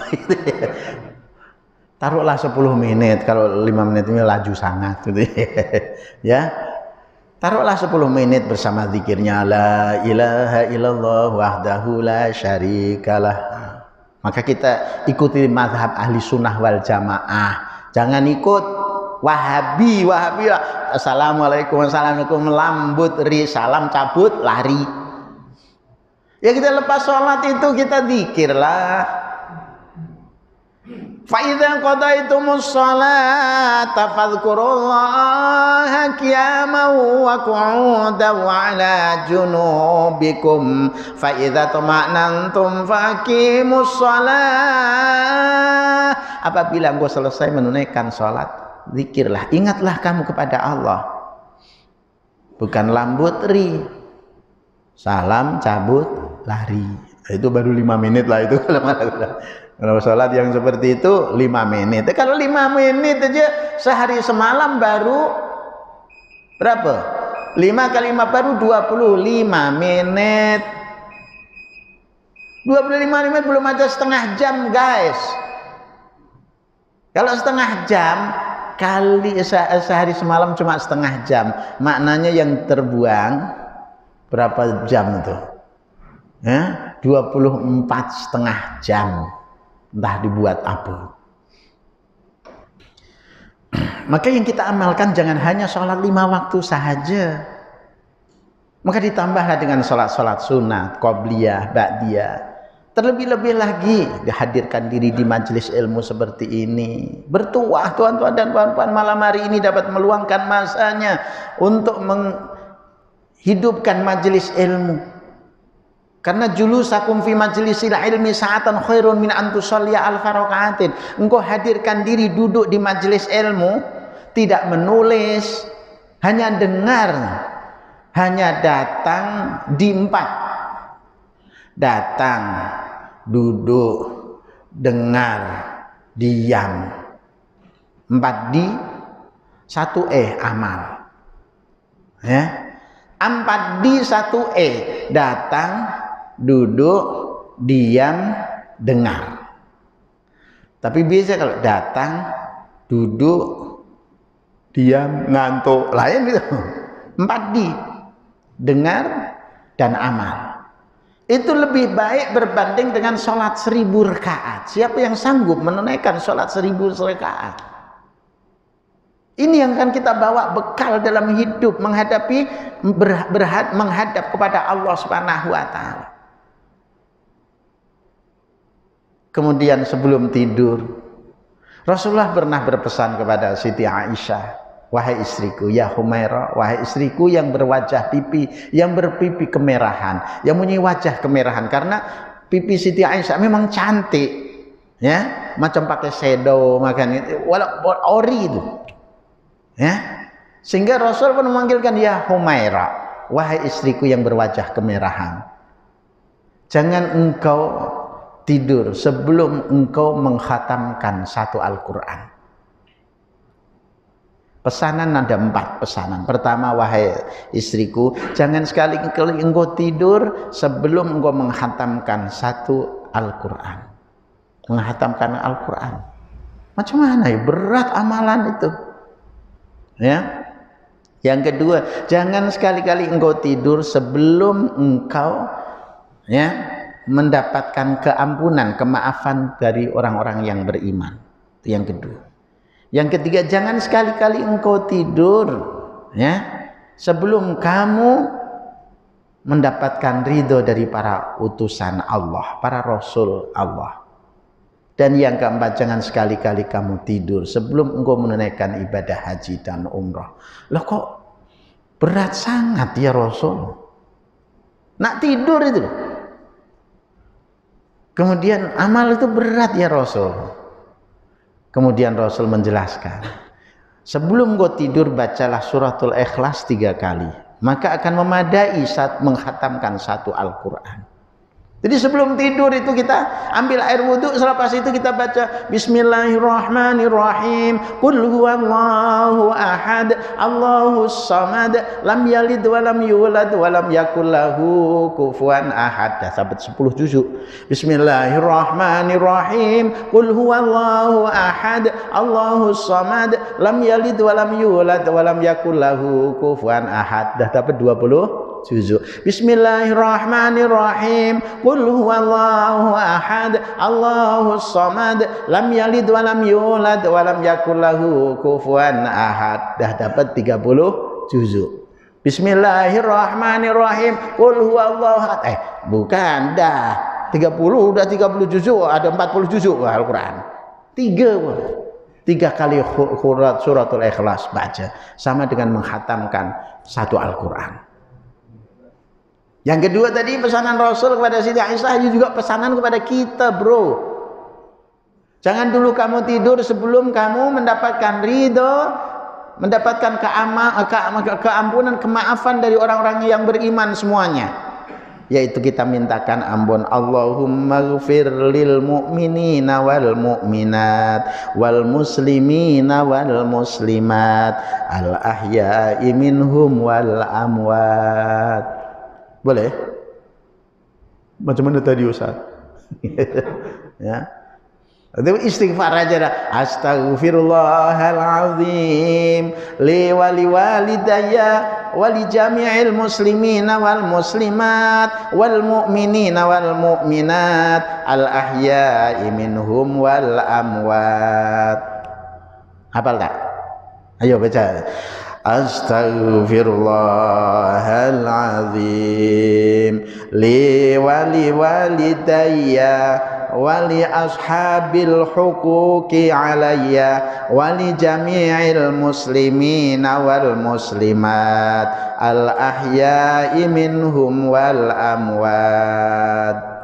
Taruhlah sepuluh menit, kalau lima menit ini laju sangat. Ya. Taruhlah sepuluh menit bersama zikirnya la ilaha illallah wahdahu la syarikalah. Maka kita ikuti mazhab ahli sunnah wal jamaah. Jangan ikut wahabi, wahabi assalamualaikum, assalamualaikum, lambut, ri, salam, cabut, lari. Ya kita lepas sholat itu kita zikirlah. Fa'idha qadaitumus sholata fadhkurullaha qiyaman wa qu'udan wa ala junubikum fa'idha tuma'nantum faqimus sholat. Apabila engkau selesai menunaikan sholat, zikirlah, ingatlah kamu kepada Allah. Bukan lambut ri, salam, cabut, lari. Itu baru lima menit lah itu. Kalau sholat yang seperti itu lima menit. Kalau lima menit aja sehari semalam baru berapa? lima kali lima baru dua puluh lima menit. dua puluh lima menit belum ada setengah jam, guys. Kalau setengah jam kali sehari semalam cuma setengah jam. Maknanya yang terbuang berapa jam itu? Ya, dua puluh empat setengah jam. Entah dibuat apa. Maka yang kita amalkan jangan hanya sholat lima waktu sahaja. Maka ditambahlah dengan sholat-sholat sunat, qobliyah, ba'diyah. Terlebih-lebih lagi dihadirkan diri di majelis ilmu seperti ini. Bertuah tuan-tuan dan puan-puan malam hari ini dapat meluangkan masanya untuk menghidupkan majelis ilmu. Karena julusakum fi majlisil ilmi sa'atan khairun min an tusalliya alfa raka'atin. Engkau hadirkan diri duduk di majelis ilmu, tidak menulis, hanya dengar, hanya datang di empat. Datang, duduk, dengar, diam. Empat di, satu e amal. Ya. Empat di, satu e, datang, duduk, diam, dengar. Tapi biasa kalau datang, duduk, diam, ngantuk, lain gitu. Empat di, dengar dan amal. Itu lebih baik berbanding dengan sholat seribu rakaat. Siapa yang sanggup menunaikan sholat seribu rakaat? Ini yang akan kita bawa bekal dalam hidup menghadapi berhad, menghadap kepada Allah Subhanahu wa taala. Kemudian sebelum tidur, Rasulullah pernah berpesan kepada Siti Aisyah, wahai istriku, ya Humairah, wahai istriku yang berwajah pipi, yang berpipi kemerahan, yang punya wajah kemerahan, karena pipi Siti Aisyah memang cantik, ya, macam pakai shadow, makan itu, walau ori itu, ya, sehingga Rasul pun memanggilkan ya Humairah, wahai istriku yang berwajah kemerahan, jangan engkau tidur sebelum engkau mengkhatamkan satu Al-Quran. Pesanan ada empat pesanan. Pertama, wahai istriku, jangan sekali-kali engkau tidur sebelum engkau menghatamkan satu Al-Quran. Menghatamkan Al-Quran. Macam mana ya? Berat amalan itu. Ya. Yang kedua, jangan sekali-kali engkau tidur sebelum engkau ya mendapatkan keampunan, kemaafan dari orang-orang yang beriman. Itu yang kedua. Yang ketiga, jangan sekali-kali engkau tidur ya sebelum kamu mendapatkan ridho dari para utusan Allah, para rasul Allah. Dan yang keempat, jangan sekali-kali kamu tidur sebelum engkau menunaikan ibadah haji dan umrah. Loh kok berat sangat ya Rasul? Nak tidur itu. Kemudian amal itu berat ya Rasul. Kemudian Rasul menjelaskan, sebelum kau tidur bacalah suratul Ikhlas tiga kali, maka akan memadai saat menghatamkan satu Al-Quran. Jadi sebelum tidur itu kita ambil air wudhu, selepas itu kita baca Bismillahirrahmanirrahim. Qul huwallahu ahad, Allahus samad, lam yalid wa lam yulad wa lam yakul lahu kufuwan ahad. Dah sampai sepuluh juzuk. Bismillahirrahmanirrahim. Qul huwallahu ahad, Allahus samad, lam yalid wa lam yulad wa lam yakul lahu kufuwan ahad. Dah dapat dua puluh juzuk. Bismillahirrahmanirrahim. Qul huwallahu ahad, Allahus samad, lam yalid wa lam yulad wa lam yakul lahu kufuwan ahad. Dah dapat tiga puluh juzuk. Bismillahirrahmanirrahim. Qul huwallahu ahad. Eh, bukan dah. tiga puluh udah tiga puluh juzuk, ada empat puluh juzuk Al-Qur'an. tiga tiga kali surat suratul Ikhlas baca sama dengan menghatamkan satu Al-Qur'an. Yang kedua tadi pesanan Rasul kepada Siti Aisyah juga pesanan kepada kita, bro. Jangan dulu kamu tidur sebelum kamu mendapatkan ridho, mendapatkan keama, ke, keampunan, kemaafan dari orang-orang yang beriman semuanya. Yaitu kita mintakan ampun. Allahumma ghfir lil mu'minina wal mu'minat wal muslimina wal muslimat al ahya'i minhum wal amwat. Boleh? Macam mana tadi Ustaz? Ya. Itu istighfar aja dah. Astaghfirullahalazim li wali walidayya wali jami'il muslimina wal muslimat wal mu'minina wal mu'minat al ahya'i minhum wal amwat. Hafal tak? Ayo baca. Astaghfirullahalazim li wali walidayya wali ashabil huquqi alayya wali jami'il muslimina wal muslimat al ahya'i minhum wal amwat.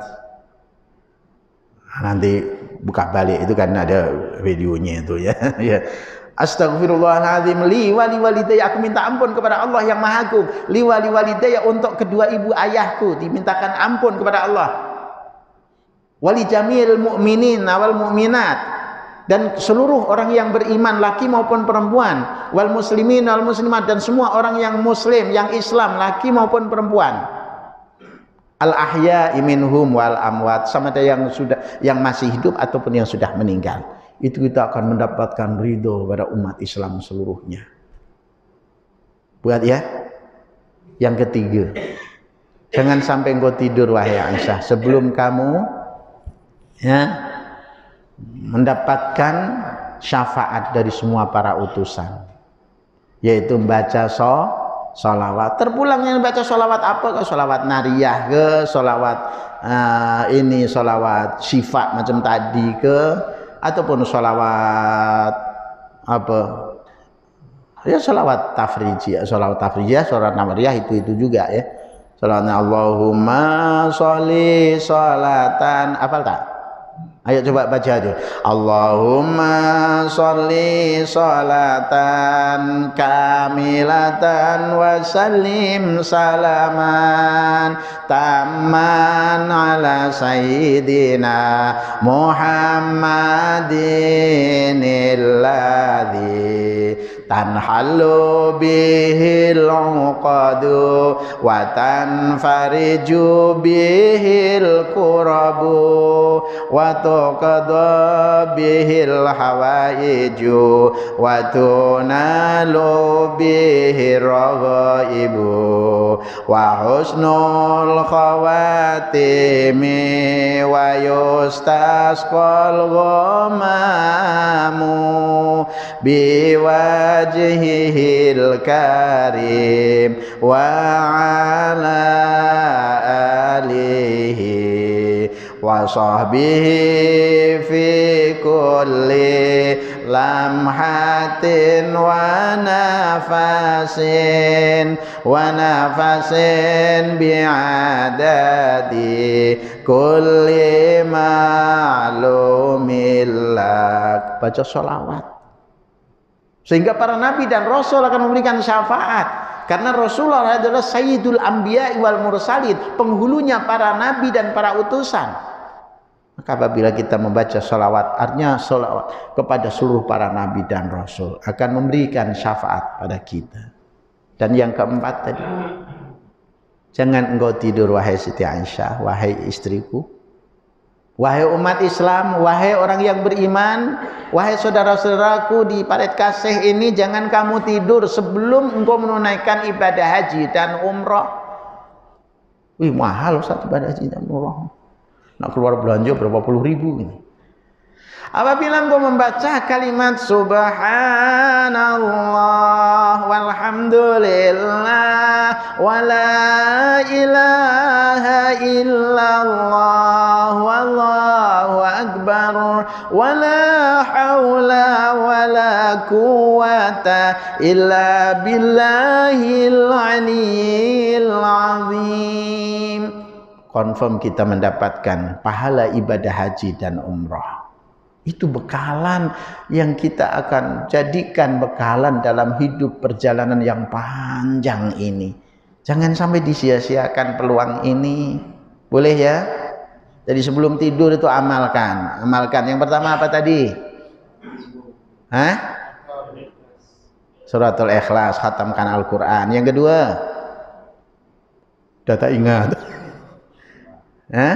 Nanti buka balik itu kan ada videonya itu ya. Ya. Astaghfirullahaladzim li wali walidayya, aku minta ampun kepada Allah yang Maha Agung. Li wali walidayya, untuk kedua ibu ayahku dimintakan ampun kepada Allah. Wali jamil mu'minin wal mu'minat, dan seluruh orang yang beriman laki maupun perempuan. Wal muslimin wal muslimat, dan semua orang yang muslim, yang Islam, laki maupun perempuan. Al ahya'i minhum wal amwat, sama ada yang sudah, yang masih hidup ataupun yang sudah meninggal. Itu kita akan mendapatkan ridho pada umat Islam seluruhnya. Buat ya. Yang ketiga, jangan sampai engkau tidur wahai Aisyah sebelum kamu ya mendapatkan syafaat dari semua para utusan, yaitu membaca so, sholawat. Terpulangnya baca sholawat apa? Ke sholawat nariyah ke, sholawat uh, ini sholawat syifa macam tadi ke, ataupun sholawat apa ya, sholawat tafrijiyah, sholawat tafrijiyah, sholawat namariyah, itu itu juga ya. Sholawatnya Allahumma sholli sholatan, apal tak? Ayo coba baca aja. Allahumma sholli sholatan kamilatan wa sallim salaman tamman ala sayyidina Muhammadin alladzi tanhalu bihil uqadu wa tanfariju bihil kurabu wa tuqadha bihil hawaiju wa tunalu bihir raghaibu wa husnul khawatimi wa yustasqal ghamamu biwajhihil karim wa ala alihi wa sahbihi fi kulli lamhatin wa nafasin wa nafasin bi'adadi kulli ma'lumillah. Baca sholawat sehingga para nabi dan rasul akan memberikan syafaat Karena Rasulullah adalah sayyidul anbiya wal mursalin, penghulunya para nabi dan para utusan. Maka apabila kita membaca sholawat, artinya sholawat kepada seluruh para nabi dan rasul akan memberikan syafaat pada kita. Dan yang keempat tadi, jangan engkau tidur wahai Siti Aisyah, wahai istriku, wahai umat Islam, wahai orang yang beriman, wahai saudara-saudaraku di Parit Kasih ini, jangan kamu tidur sebelum engkau menunaikan ibadah haji dan umrah. Wih, mahal Ustaz ibadah haji dan umrah. Nak keluar belanja berapa puluh ribu ini. Apabila engkau membaca kalimat subhanallah walhamdulillah wala ilaha illallah wallahu akbar wala haula wala quwata illa billahil aliyyil azim. Confirm kita mendapatkan pahala ibadah haji dan umrah. Itu bekalan yang kita akan jadikan bekalan dalam hidup perjalanan yang panjang ini. Jangan sampai disia-siakan peluang ini. Boleh ya? Jadi sebelum tidur itu amalkan. Amalkan. Yang pertama apa tadi? Hah? Suratul Ikhlas, khatamkan Al-Quran. Yang kedua? Data ingat. Hah?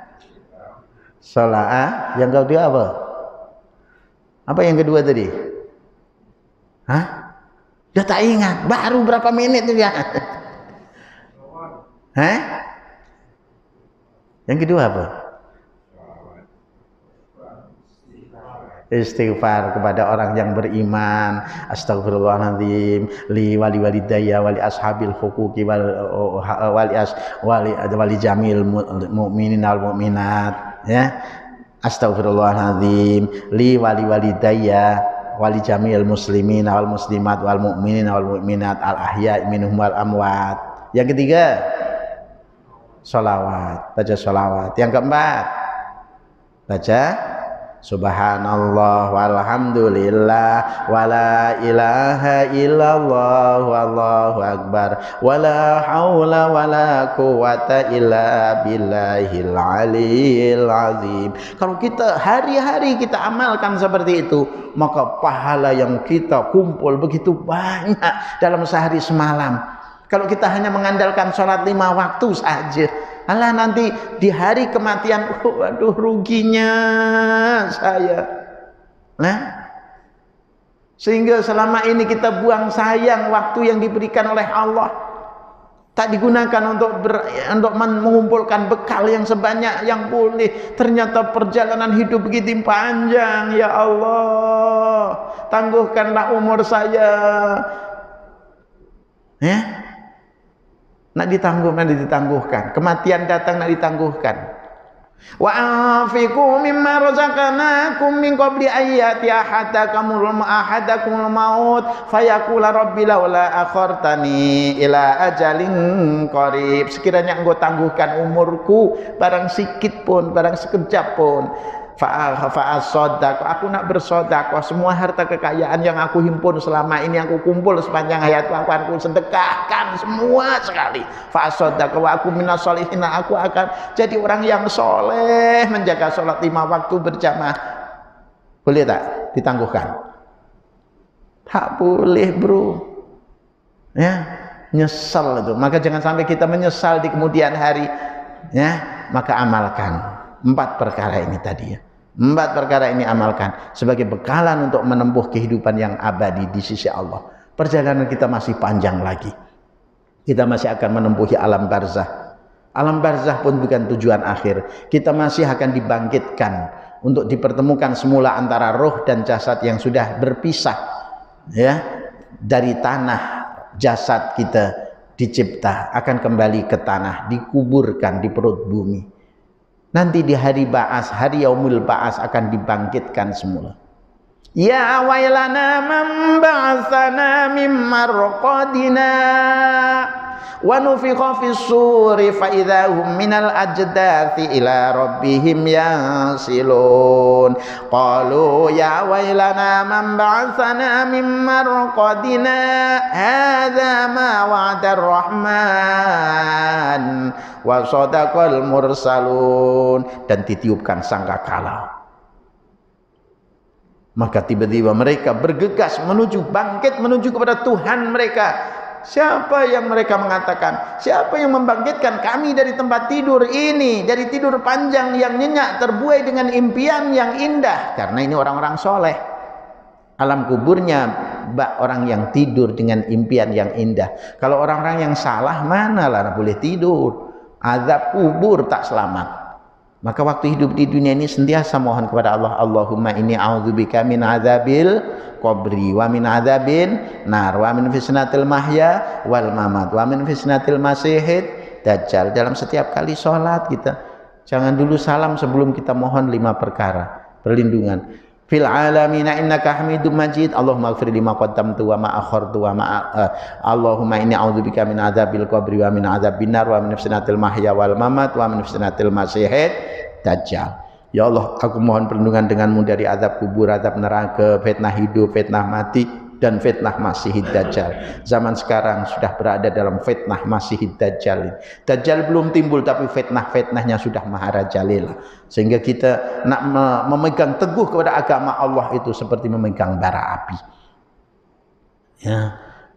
Salat. Yang kedua apa? Apa yang kedua tadi? Hah? Udah tak ingat, baru berapa menit tuh ya? Hah? Yang kedua apa? Istighfar kepada orang yang beriman. Astagfirullahaladzim li wali walidayya wali ashabil huquqi wal wali as wali wali jamil mu'minin wal mu'minat, ya. Astaghfirullahaladzim li wali walidayya wali jamil muslimin wal muslimat wal mu'minin wal mu'minat al ahya minhum wal amwat. Yang ketiga sholawat, baca sholawat. Yang keempat baca subhanallah walhamdulillah wala ilaha illallah wallahu akbar wala haula wala quwata illa billahil aliyyil azim. Kalau kita hari-hari kita amalkan seperti itu, maka pahala yang kita kumpul begitu banyak dalam sehari semalam. Kalau kita hanya mengandalkan sholat lima waktu saja, alah nanti di hari kematian, oh, aduh ruginya saya. Nah, sehingga selama ini kita buang sayang waktu yang diberikan oleh Allah, tak digunakan untuk ber, untuk mengumpulkan bekal yang sebanyak yang boleh. Ternyata perjalanan hidup begitu panjang. Ya Allah, tangguhkanlah umur saya. Ya. Nak ditangguh, nak ditangguhkan. Kematian datang, nak ditangguhkan. Wa anfiqu mimma razaqnakum min qabli ayyati ahadakumul ahadakumul maut fayaqula rabbi laula akhartani ila ajalin qarib. Sekiranya engkau tangguhkan umurku barang sikit pun, barang sekejap pun, fa'asodako, aku nak bersodakoh, semua harta kekayaan yang aku himpun selama ini, yang aku kumpul sepanjang hayatku, aku akan sedekahkan semua sekali. Fa'asodako, aku minas sholihin, aku akan jadi orang yang soleh, menjaga sholat lima waktu berjamaah. Boleh tak ditangguhkan? Tak boleh bro, ya, nyesal itu. Maka jangan sampai kita menyesal di kemudian hari, ya. Maka amalkan empat perkara ini tadi, ya. Empat perkara ini amalkan sebagai bekalan untuk menempuh kehidupan yang abadi di sisi Allah. Perjalanan kita masih panjang lagi. Kita masih akan menempuhi alam barzah. Alam barzah pun bukan tujuan akhir. Kita masih akan dibangkitkan untuk dipertemukan semula antara roh dan jasad yang sudah berpisah, ya, dari tanah. Jasad kita dicipta akan kembali ke tanah, dikuburkan di perut bumi. Nanti di hari ba'as, hari yaumul ba'as akan dibangkitkan semula. Ya wailana man ba'atsana min marqadina wa nufikha fis suri fa idzahum minal ajdathi ila rabbihim yansilun qalu ya wailana man ba'atsana min marqadina hadza ma wa'ada ar-rahman wa sadaqal mursalun. Dan ditiupkan sangkakala, maka tiba-tiba mereka bergegas menuju, bangkit menuju kepada Tuhan mereka. Siapa yang mereka mengatakan, siapa yang membangkitkan kami dari tempat tidur ini, dari tidur panjang yang nyenyak terbuai dengan impian yang indah? Karena ini orang-orang soleh, alam kuburnya bak orang yang tidur dengan impian yang indah. Kalau orang-orang yang salah, mana lah boleh tidur, azab kubur tak selamat. Maka waktu hidup di dunia ini sentiasa mohon kepada Allah, Allahumma inni a'udzubika min adzabil qabri wa min adzabin nar wa min fitnatil mahya wal mamat wa min fitnatil masihid dajjal. Dalam setiap kali sholat kita jangan dulu salam sebelum kita mohon lima perkara perlindungan. Fil alamina innaka hamidum majid, Allahumma ighfir lima qaddamtu wa ma akhartu wa ma uh, Allahumma inni a'udzubika min adzabil qabri wa min adzabin nar wa min fitnatil mahya wal mamat wa min fitnatil masihid dajjal. Ya Allah, aku mohon perlindungan denganmu dari azab kubur, azab neraka, fitnah hidup, fitnah mati, dan fitnah masihid dajjal. Zaman sekarang sudah berada dalam fitnah masihid dajjal. Dajjal belum timbul tapi fitnah-fitnahnya sudah maharajalela. Sehingga kita nak memegang teguh kepada agama Allah itu seperti memegang bara api. Ya.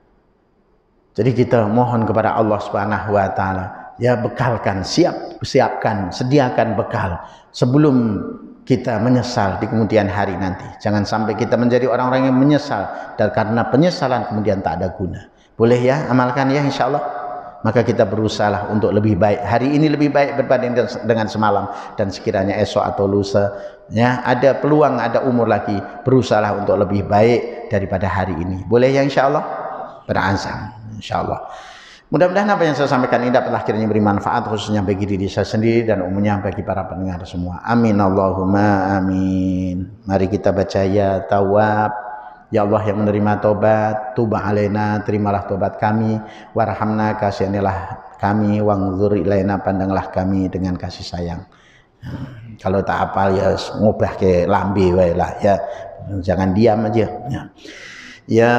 Jadi kita mohon kepada Allah Subhanahu wa taala, ya bekalkan, siap, siapkan, sediakan bekal sebelum kita menyesal di kemudian hari nanti. Jangan sampai kita menjadi orang-orang yang menyesal, dan karena penyesalan kemudian tak ada guna. Boleh ya, amalkan ya insyaallah. Maka kita berusaha untuk lebih baik. Hari ini lebih baik berbanding dengan semalam, dan sekiranya esok atau lusa ya ada peluang, ada umur lagi, berusaha untuk lebih baik daripada hari ini. Boleh ya insyaallah? Berazam insyaallah. Mudah-mudahan apa yang saya sampaikan ini dapat akhirnya beri manfaat, khususnya bagi diri saya sendiri dan umumnya bagi para pendengar semua. Amin Allahumma amin. Mari kita baca ya Tawwab. Ya Allah yang menerima tobat, tuba alaina, terimalah tobat kami, warhamna, kasihanilah kami, wangzur ilaina, pandanglah kami dengan kasih sayang. Hmm, kalau tak hafal ya ngubah ke lambe wae lah ya. Jangan diam aja ya. Ya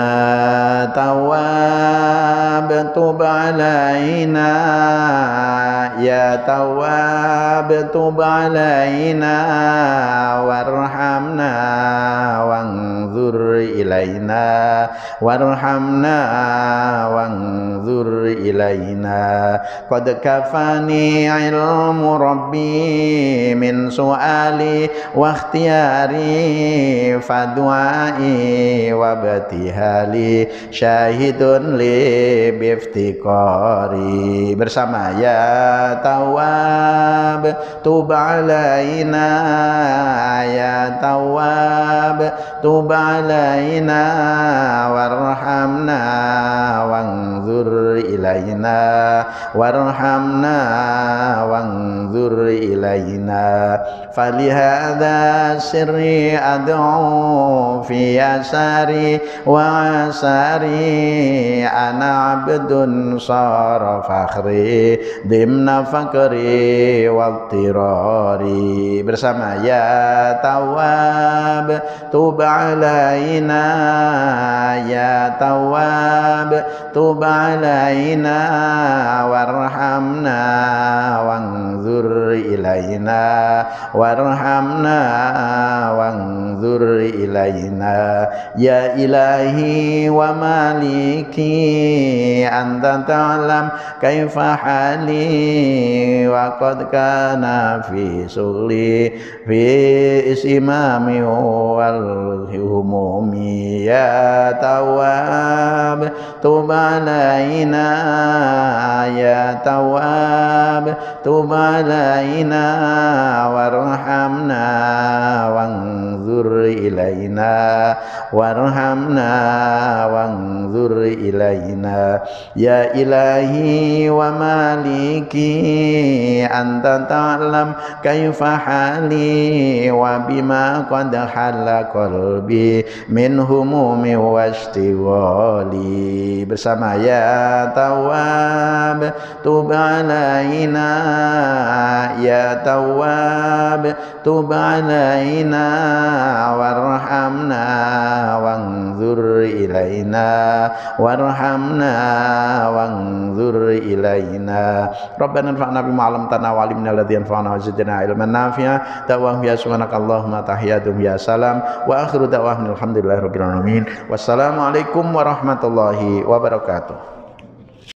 Tawwab tub alaina, ya Tawwab tub alaina, warhamna wanzur ilaina, warhamna wanzur ilaina. Qad kafani ilmu rabbi min su'ali wa ikhtiyari fadu'ai wa batihali syahidun li biftiqari. Bersama ya Tawwab tub alaina, ya Tawwab tub alaina, warhamna wanzur ilaina, warhamna wanzur ilaina. Falihadza sirri ad'u fi asari wa asari, ana abdun sara fakhri dimna fakri waqtirari. Bersama ya Tawwab tub alaina, ya Tawwab tub alaina, warhamna wanzur ilaina, warhamna wanzur ilaina. Ya ilahi wa maliki, anta ta'lam kaifa hali, wa qad kana fi sugli fi isimami wal humumi. Ya Tawwab tub alaina, ya Tawwab tub alaina, warhamna wanzur wanzur ilaina warhamna wanzur ilaina ya ilahi wa maliki anta ta'lam kaifa hali wa bima qad halla qalbi min humumi washtighali bersama ya Tawwab tub alaina ya Tawwab tub alaina warhamna wanzur ilaina warhamna wanzur ilaina Rabbana anfa'na bima 'allamtana wa 'allimna alladhi yanfa'una wa zidna ilman nafi'a da'wahum ya subhanakallahumma tahiyatum ya salam wa akhiru da'wahum alhamdulillahi rabbil alamin wassalamu alaikum warahmatullahi wabarakatuh.